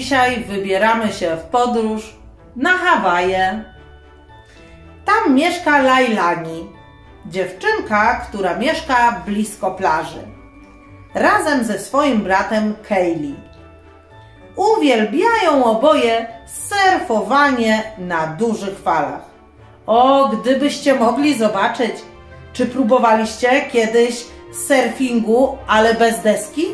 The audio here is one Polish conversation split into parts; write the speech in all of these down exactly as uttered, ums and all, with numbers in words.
dzisiaj wybieramy się w podróż na Hawaje. Tam mieszka Lailani, dziewczynka, która mieszka blisko plaży, razem ze swoim bratem Kaylee. Uwielbiają oboje surfowanie na dużych falach. O, gdybyście mogli zobaczyć, czy próbowaliście kiedyś surfingu, ale bez deski?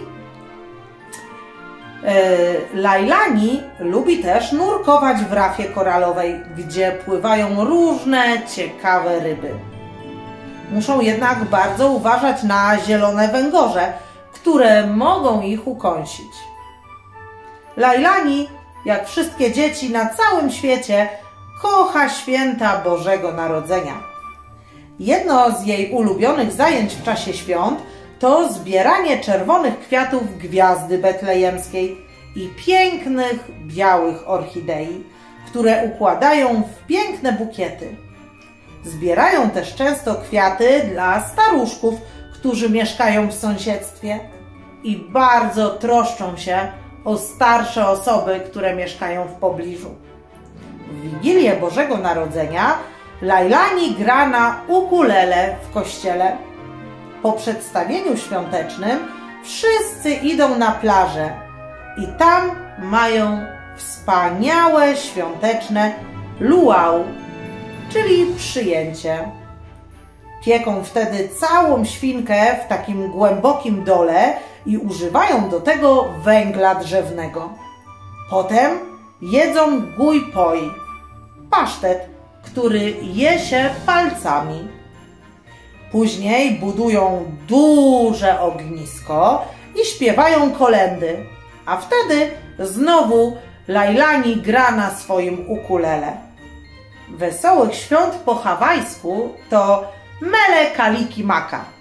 Lailani lubi też nurkować w rafie koralowej, gdzie pływają różne ciekawe ryby. Muszą jednak bardzo uważać na zielone węgorze, które mogą ich ukąsić. Lailani, jak wszystkie dzieci na całym świecie, kocha święta Bożego Narodzenia. Jedno z jej ulubionych zajęć w czasie świąt to zbieranie czerwonych kwiatów gwiazdy betlejemskiej i pięknych białych orchidei, które układają w piękne bukiety. Zbierają też często kwiaty dla staruszków, którzy mieszkają w sąsiedztwie i bardzo troszczą się o starsze osoby, które mieszkają w pobliżu. W Wigilię Bożego Narodzenia Lailani gra na ukulele w kościele. Po przedstawieniu świątecznym wszyscy idą na plażę i tam mają wspaniałe świąteczne luau, czyli przyjęcie. Pieką wtedy całą świnkę w takim głębokim dole i używają do tego węgla drzewnego. Potem jedzą gui poi, pasztet, który je się palcami. Później budują duże ognisko i śpiewają kolędy, a wtedy znowu Lailani gra na swoim ukulele. Wesołych świąt po hawajsku to Mele Kalikimaka.